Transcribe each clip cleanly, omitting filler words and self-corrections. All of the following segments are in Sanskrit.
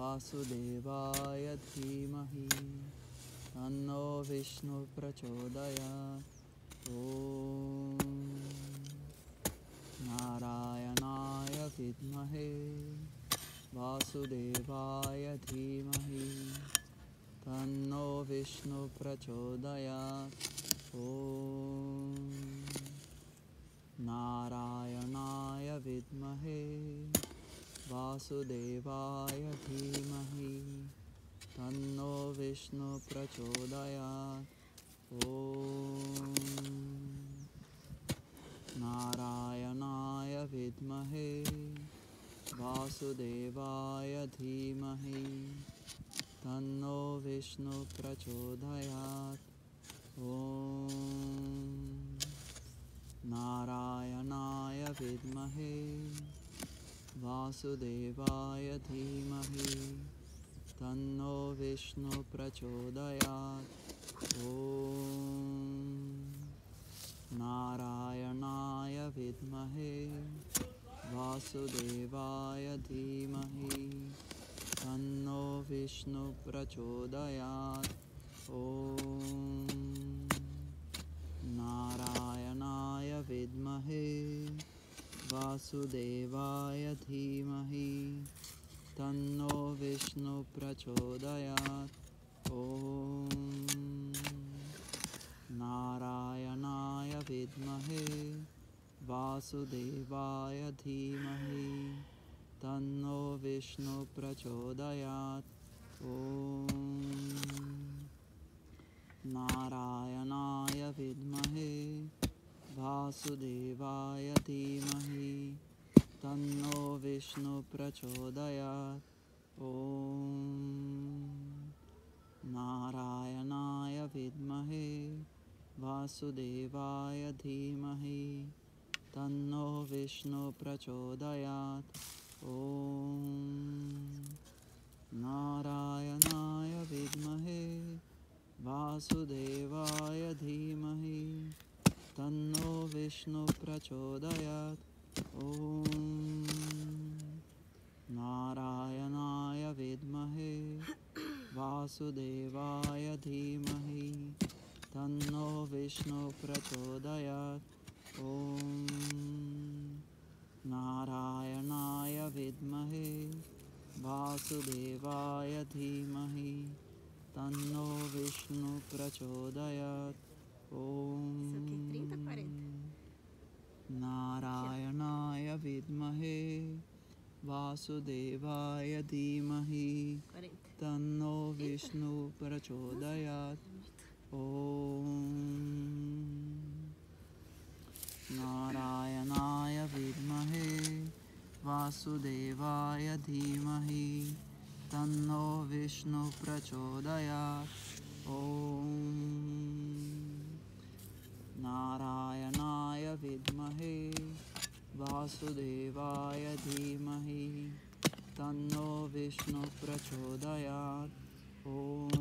वासुदेवाय धीमहि तन्नो विष्णु प्रचोदयात्। ॐ नारायणाय विद्महे वासुदेवाय धीमहि तन्नो विष्णु प्रचोदयात्। ॐ नारायणाय विद्महे वासुदेवाय धीमहि तन्नो विष्णु प्रचोदयात्। ॐ नारायणाय विद्महे वासुदेवाय धीमहि तन्नो विष्णु प्रचोदयात्। ॐ नारायणाय विद्महे वासुदेवाय धीमहि तन्नो विष्णु प्रचोदयात्। ॐ नारायणाय विद्महे वासुदेवाय धीमहि तन्नो विष्णु प्रचोदयात्। ॐ नारायणाय विद्महे वासुदेवाय धीमहि तन्नो विष्णु प्रचोदयात्। ॐ नारायणाय विद्महे वासुदेवाय धीमहि तन्नो विष्णु प्रचोदयात्। ॐ नारायणाय विद्महे वासुदेवाय धीमहि तन्नो विष्णु प्रचोदयात्। ॐ नारायणाय विद्महे वासुदेवाय धीमहि तन्नो विष्णु प्रचोदयात्। ॐ नारायणाय विद्महे वासुदेवाय धीमहि तन्नो विष्णु प्रचोदयात्। ॐ नारायणाय विद्महे वासुदेवाय धीमहि तन्नो विष्णु प्रचोदयात्। ॐ नारायणाय विद्महे वासुदेवाय धीमहि तन्नो विष्णु प्रचोदयात्। ॐ नारायणाय विद्महे वासुदेवाय धीमहि तन्नो विष्णु प्रचोदयात्। ॐ नारायणाय विद्महे वासुदेवाय धीमहि तन्नो विष्णु प्रचोदयात्। ॐ नारायणाय विद्महे वासुदेवाय धीमहि तन्नो विष्णु प्रचोदयात्। ॐ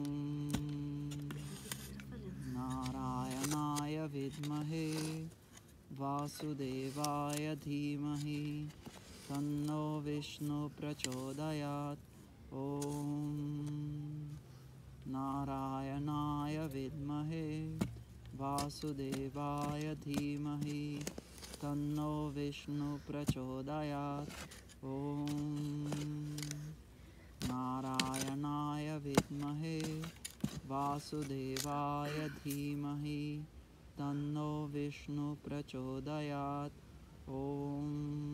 नारायणाय विद्महे वासुदेवाय धीमहि तन्नो विष्णु प्रचोदयात्। ॐ नारायणाय विद्महे वासुदेवाय धीमहि तन्नो विष्णु प्रचोदयात्। ॐ नारायणाय विद्महे वासुदेवाय धीमहि तन्नो विष्णु प्रचोदयात्। ॐ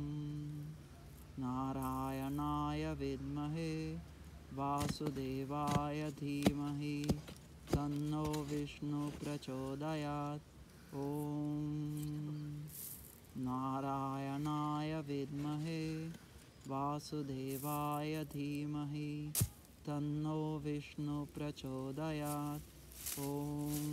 नारायणाय विद्महे वासुदेवाय धीमहि तन्नो विष्णु प्रचोदयात्। ॐ नारायणाय विद्महे वासुदेवाय धीमहि तन्नो विष्णु प्रचोदयात्। ॐ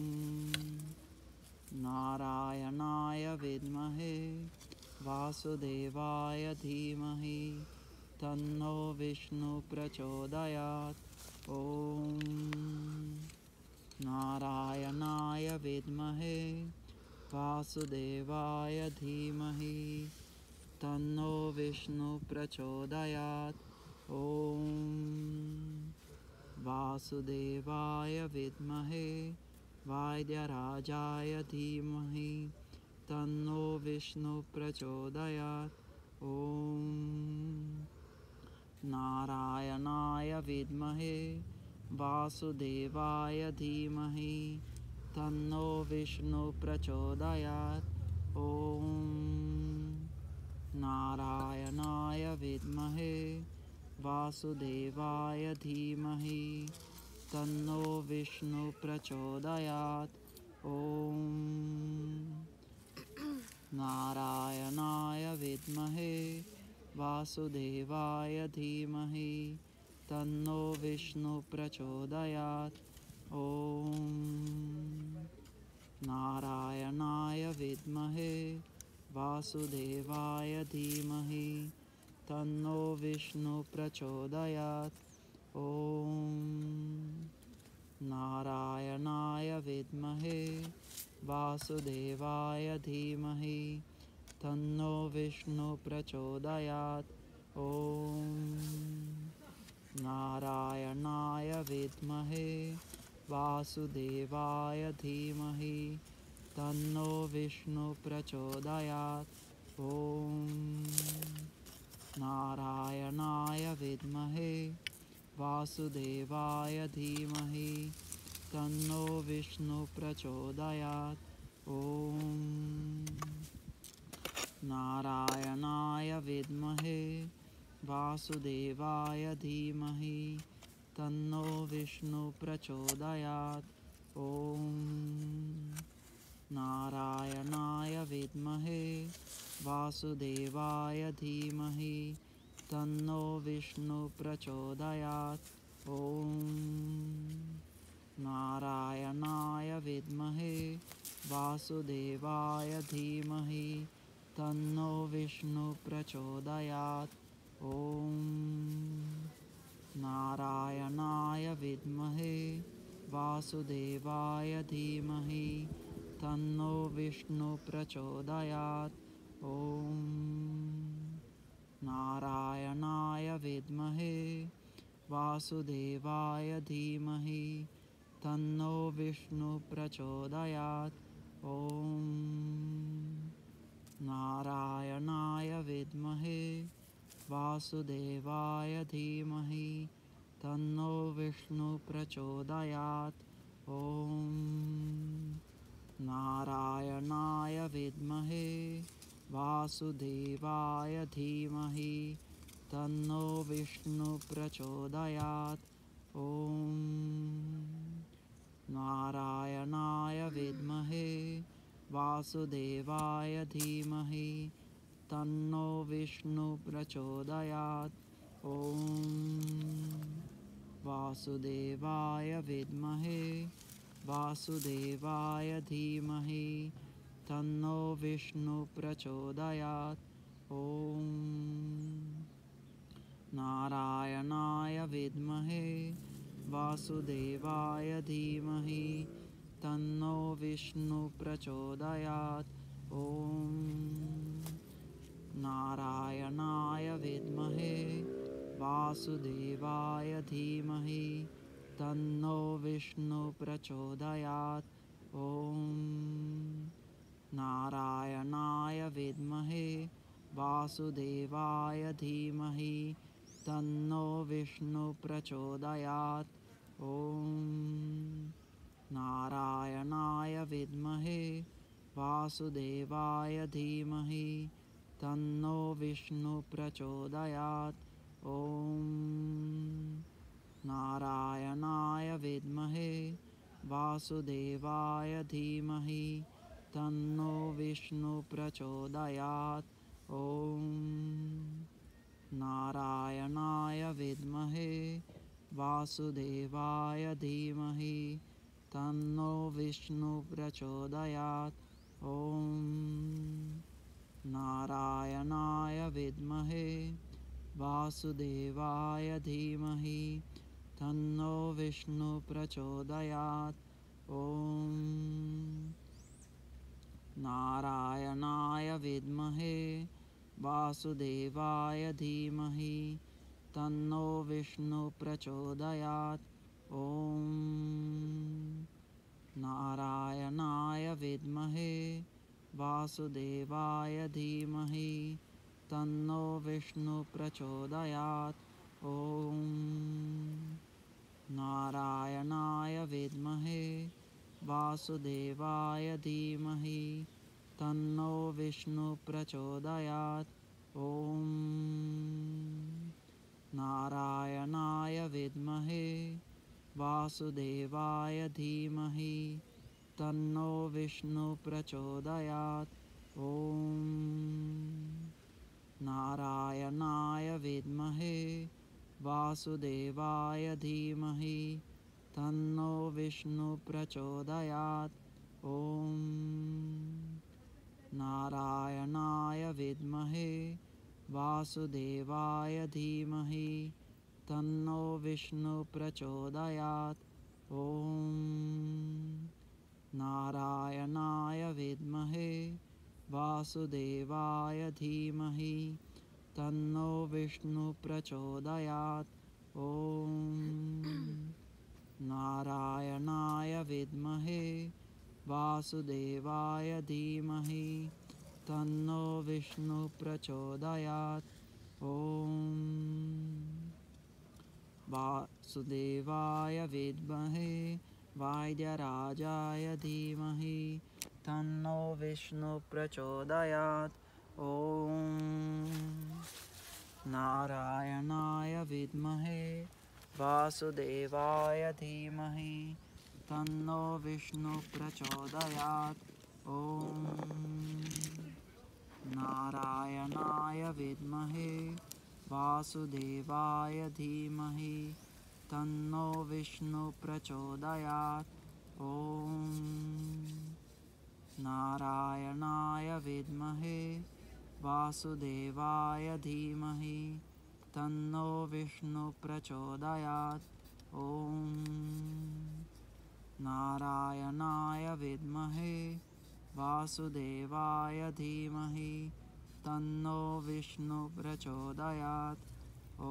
नारायणाय विद्महे वासुदेवाय धीमहि तन्नो विष्णु प्रचोदयात्। ॐ नारायणाय विद्महे वासुदेवाय धीमहि तन्नो विष्णु प्रचोदयात्। ॐ वासुदेवाय विद्महे वायुराजाय धीमहि तन्नो विष्णुः प्रचोदयात्। ॐ नारायणाय विद्महे वासुदेवाय धीमहि तन्नो विष्णुः प्रचोदयात्। ॐ नारायणाय विद्महे वासुदेवाय धीमहि तन्नो विष्णुः प्रचोदयात्। ॐ नारायणाय विद्महे वासुदेवाय धीमहि तन्नो विष्णुः प्रचोदयात्। ॐ नारायणाय विद्महे वासुदेवाय धीमहि तन्नो विष्णुः प्रचोदयात्। ॐ नारायणाय विद्महे वासुदेवाय धीमहि तन्नो विष्णुः प्रचोदयात्। ॐ नारायणाय विद्महे वासुदेवाय धीमहि तन्नो विष्णुः प्रचोदयात्। ॐ नारायणाय विद्महे वासुदेवाय धीमहि तन्नो विष्णुः प्रचोदयात्। ॐ नारायणाय विद्महे वासुदेवाय धीमहि तन्नो विष्णुः प्रचोदयात्। ॐ नारायणाय विद्महे वासुदेवाय धीमहि तन्नो विष्णुः प्रचोदयात्। ॐ नारायणाय विद्महे वासुदेवाय धीमहि तन्नो विष्णुः प्रचोदयात्। ॐ नारायणाय विद्महे वासुदेवाय धीमहि तन्नो विष्णुः प्रचोदयात्। ॐ नारायणाय विद्महे वासुदेवाय धीमहि तन्नो विष्णुः प्रचोदयात्। ॐ नारायणाय विद्महे वासुदेवाय धीमहि तन्नो विष्णुः प्रचोदयात्। ॐ नारायणाय विद्महे वासुदेवाय धीमहि तन्नो विष्णुः प्रचोदयात्। ॐ नारायणाय विद्महे वासुदेवाय धीमहि तन्नो विष्णुः प्रचोदयात्। ॐ वासुदेवाय विद्महे वासुदेवाय धीमहि तन्नो विष्णुः प्रचोदयात्। ॐ नारायणाय विद्महे वासुदेवाय धीमहि तन्नो विष्णुः प्रचोदयात्। ॐ नारायणाय विद्महे वासुदेवाय धीमहि तन्नो विष्णुः प्रचोदयात्। ॐ नारायणाय विद्महे वासुदेवाय धीमहि तन्नो विष्णुः प्रचोदयात्। ॐ नारायणाय विद्महे वासुदेवाय धीमहि तन्नो विष्णुः प्रचोदयात्। ॐ नारायणाय विद्महे वासुदेवाय धीमहि तन्नो विष्णुः प्रचोदयात्। ॐ नारायणाय विद्महे वासुदेवाय धीमहि तन्नो विष्णुः प्रचोदयात्। ॐ नारायणाय विद्महे वासुदेवाय धीमहि तन्नो विष्णुः प्रचोदयात्। ॐ नारायणाय विद्महे वासुदेवाय धीमहि तन्नो विष्णुः प्रचोदयात्। ॐ नारायणाय विद्महे वासुदेवाय धीमहि तन्नो विष्णुः प्रचोदयात् ॐ नारायणाय विद्महे वासुदेवाय धीमहि तन्नो विष्णुः प्रचोदयात् ॐ नारायणाय विद्महे वासुदेवाय धीमहि तन्नो विष्णुः प्रचोदयात् ॐ नारायणाय विद्महे वासुदेवाय धीमहि तन्नो विष्णुः प्रचोदयात् ॐ नारायणाय विद्महे वासुदेवाय धीमहि तन्नो विष्णुः प्रचोदयात् ॐ नारायणाय विद्महे वासुदेवाय धीमहि तन्नो विष्णुः प्रचोदयात् ॐ नारायणाय विद्महे वासुदेवाय धीमहि तन्नो विष्णुः प्रचोदयात् ॐ वासुदेवाय विद्महे वायद्यराजाय धीमहि तन्नो विष्णुः प्रचोदयात् ॐ नारायणाय विद्महे वासुदेवाय धीमहि तन्नो विष्णुः प्रचोदयात् ॐ नारायणाय विद्महे वासुदेवाय धीमहि तन्नो विष्णुः प्रचोदयात् ॐ नारायणाय विद्महे वासुदेवाय धीमहि तन्नो विष्णुः प्रचोदयात् ॐ नारायणाय विद्महे वासुदेवाय धीमहि तन्नो विष्णुः प्रचोदयात् ॐ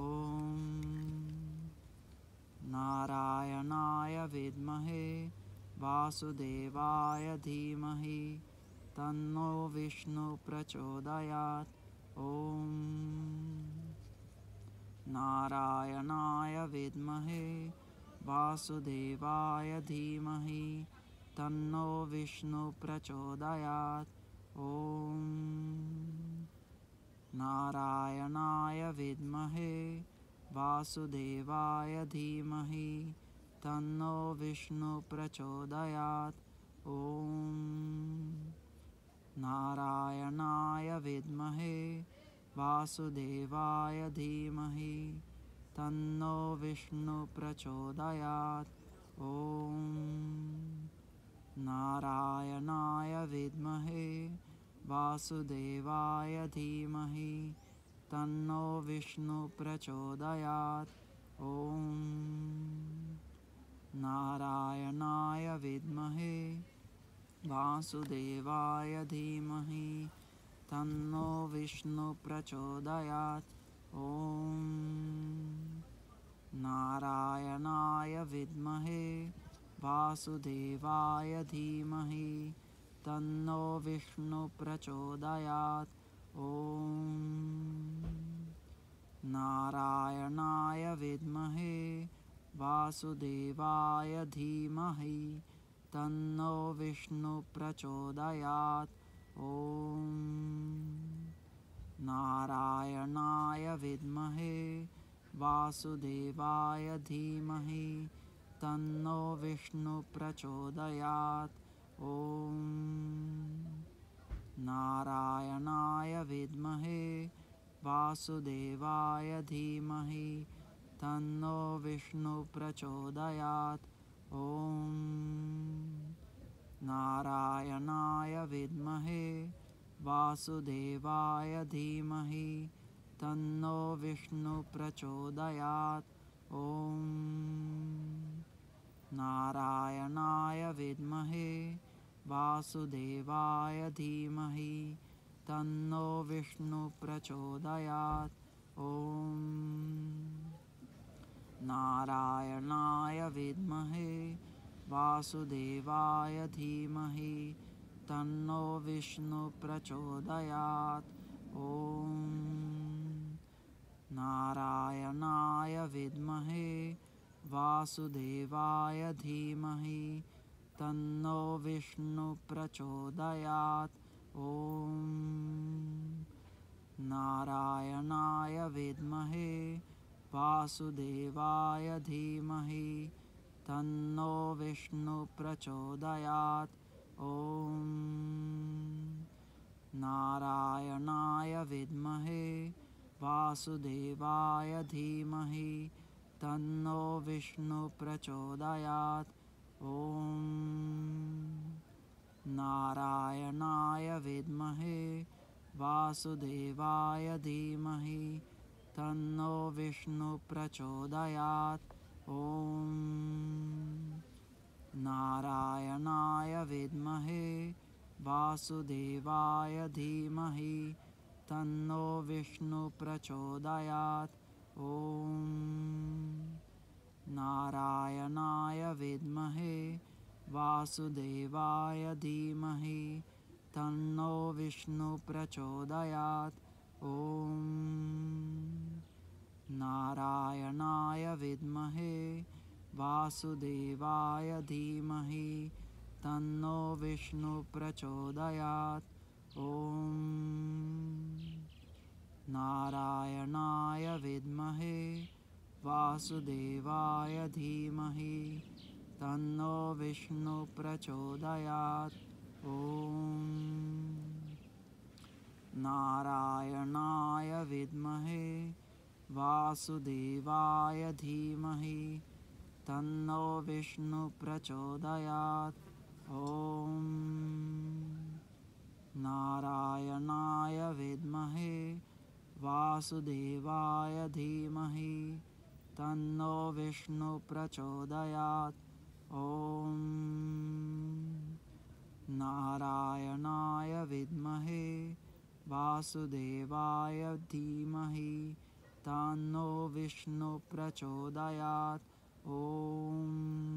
नारायणाय विद्महे वासुदेवाय धीमहि तन्नो विष्णुः प्रचोदयात् ॐ नारायणाय विद्महे वासुदेवाय धीमहि तन्नो विष्णुः प्रचोदयात् ॐ नारायणाय विद्महे वासुदेवाय धीमहि तन्नो विष्णुः प्रचोदयात् ॐ नारायणाय विद्महे वासुदेवाय धीमहि तन्नो विष्णुः प्रचोदयात् ॐ नारायणाय विद्महे वासुदेवाय धीमहि तन्नो विष्णुः प्रचोदयात् ॐ नारायणाय विद्महे वासुदेवाय धीमहि तन्नो विष्णुः प्रचोदयात् ॐ नारायणाय विद्महे वासुदेवाय धीमहि तन्नो विष्णुः प्रचोदयात् ॐ नारायणाय विद्महे वासुदेवाय धीमहि तन्नो विष्णुः प्रचोदयात् ॐ नारायणाय विद्महे वासुदेवाय धीमहि तन्नो विष्णुः प्रचोदयात् ॐ नारायणाय विद्महे वासुदेवाय धीमहि तन्नो विष्णुः प्रचोदयात् ॐ नारायणाय विद्महे वासुदेवाय धीमहि तन्नो विष्णुः प्रचोदयात् ॐ नारायणाय विद्महे वासुदेवाय धीमहि तन्नो विष्णुः प्रचोदयात् ॐ नारायणाय विद्महे वासुदेवाय धीमहि तन्नो विष्णु प्रचोदयात्। ॐ नारायणाय विद्महे वासुदेवाय धीमहि तन्नो विष्णु प्रचोदयात्। ॐ नारायणाय विद्महे वासुदेवाय धीमहि तन्नो विष्णु प्रचोदयात्। ॐ नारायणाय विद्महे वासुदेवाय धीमहि तन्नो विष्णु प्रचोदयात्। ॐ नारायणाय विद्महे वासुदेवाय धीमहि तन्नो विष्णु प्रचोदयात्। ॐ नारायणाय विद्महे वासुदेवाय धीमहि तन्नो विष्णु प्रचोदयात्। ॐ नारायणाय विद्महे वासुदेवाय धीमहि तन्नो विष्णु प्रचोदयात्। ॐ नारायणाय विद्महे वासुदेवाय धीमहि तन्नो विष्णु प्रचोदयात्। ॐ नारायणाय विद्महे वासुदेवाय धीमहि तन्नो विष्णु प्रचोदयात्। ॐ नारायणाय विद्महे वासुदेवाय धीमहि तन्नो विष्णु प्रचोदयात्। ॐ नारायणाय विद्महे वासुदेवाय धीमहि तन्नो विष्णु प्रचोदयात्। ॐ नारायणाय विद्महे वासुदेवाय धीमहि तन्नो विष्णु प्रचोदयात्। ॐ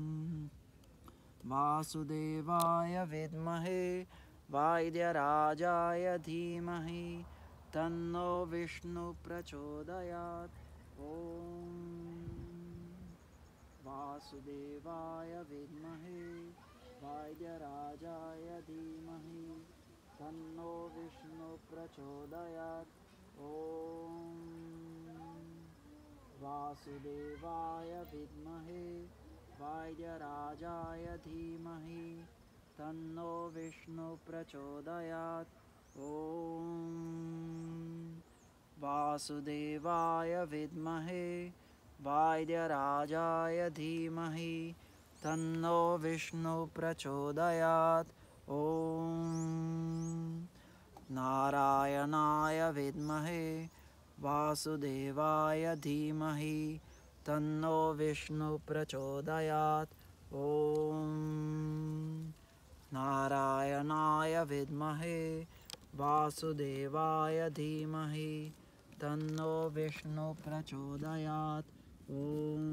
वासुदेवाय विद्महे वायद्यराजाय धीमहि तन्नो विष्णु प्रचोदयात्। ॐ वासुदेवाय विद्महे वायद्यराजाय धीमहि तन्नो विष्णु प्रचोदयात्। ॐ वासुदेवाय विद्महे वायद्यराजाय धीमहि तन्नो विष्णु प्रचोदयात्। ॐ वासुदेवाय विद्महे वायद्यराजाय धीमहि तन्नो विष्णु प्रचोदयात्। ॐ नारायणाय विद्महे वासुदेवाय धीमहि तन्नो विष्णु प्रचोदयात्। ॐ नारायणाय विद्महे वासुदेवाय धीमहि तन्नो विष्णु प्रचोदयात्। ॐ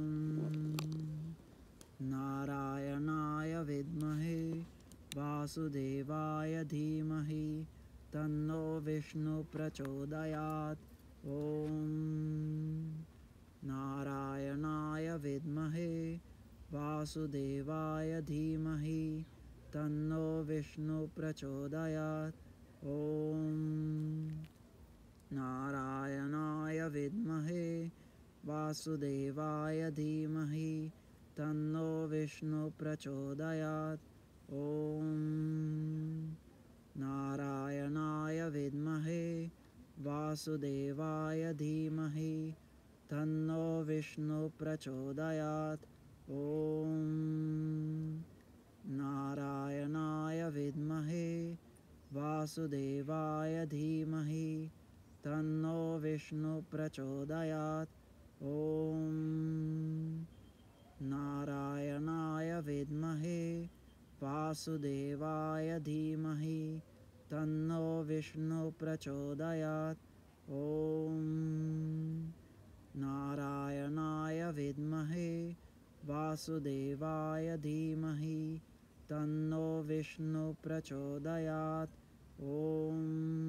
नारायणाय विद्महे वासुदेवाय धीमहि तन्नो विष्णु प्रचोदयात्। ॐ नारायणाय विद्महे वासुदेवाय धीमहि तन्नो विष्णु प्रचोदयात्। ॐ नारायणाय विद्महे वासुदेवाय धीमहि तन्नो विष्णु प्रचोदयात्। ॐ नारायणाय विद्महे वासुदेवाय धीमहि तन्नो विष्णु प्रचोदयात्। ॐ नारायणाय विद्महे वासुदेवाय धीमहि तन्नो विष्णु प्रचोदयात्। ॐ नारायणाय विद्महे वासुदेवाय धीमहि तन्नो विष्णु प्रचोदयात्। ॐ नारायणाय विद्महे वासुदेवाय धीमहि तन्नो विष्णु प्रचोदयात् ॐ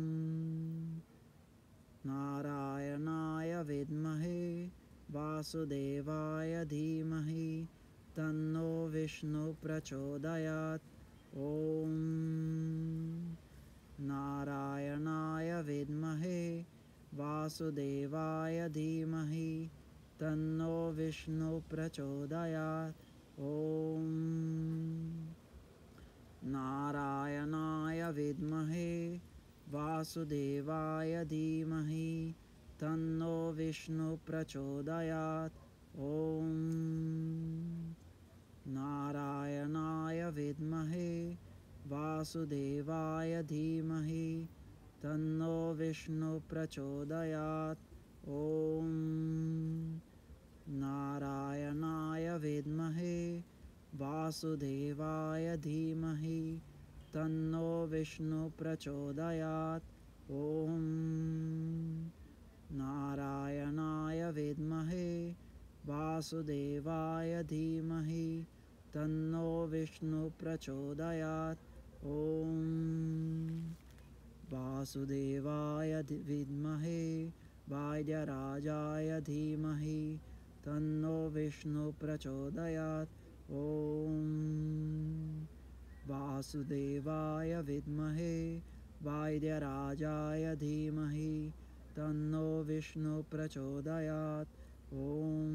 नारायणाय विद्महे वासुदेवाय धीमहि तन्नो विष्णु प्रचोदयात् ॐ नारायणाय विद्महे वासुदेवाय धीमहि तन्नो विष्णु प्रचोदयात् ॐ नारायणाय विद्महे वासुदेवाय धीमहि तन्नो विष्णु प्रचोदयात् ॐ नारायणाय विद्महे वासुदेवाय धीमहि तन्नो विष्णु प्रचोदयात् ॐ नारायणाय विद्महे वासुदेवाय धीमहि तन्नो विष्णु प्रचोदयात् ॐ नारायणाय विद्महे वासुदेवाय धीमहि तन्नो विष्णु प्रचोदयात् ॐ वासुदेवाय विद्महे वायराजाय धीमहि तन्नो विष्णु प्रचोदयात् ॐ वासुदेवाय विद्महे वायराजाय धीमहि तन्नो विष्णु प्रचोदयात् ॐ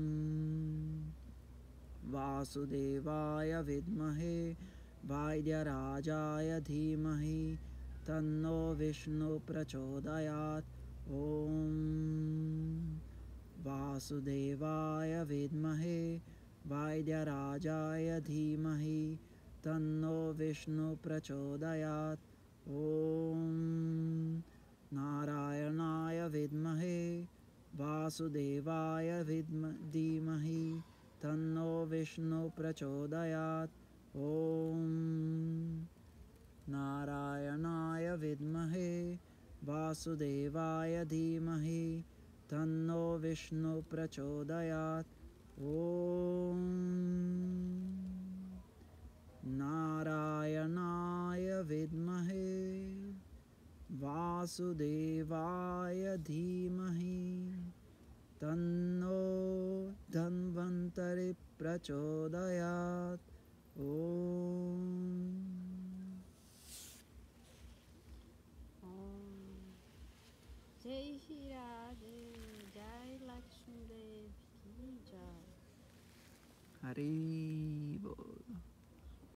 वासुदेवाय विद्महे वायराजाय धीमहि तन्नो विष्णु प्रचोदयात् ॐ वासुदेवाय विद्महे वायराजाय धीमहि तन्नो विष्णु प्रचोदयात् ॐ नारायणाय विद्महे वासुदेवाय धीमहि तन्नो विष्णु प्रचोदयात् ॐ नारायणाय विद्महे वासुदेवाय धीमहि तन्नो विष्णु प्रचोदयात् ॐ नारायणाय विद्महे वासुदेवाय धीमहि तन्नो धन्वन्तरि प्रचोदयात् ॐ जय श्री राधे, जय लक्ष्मी देव की जय। हरि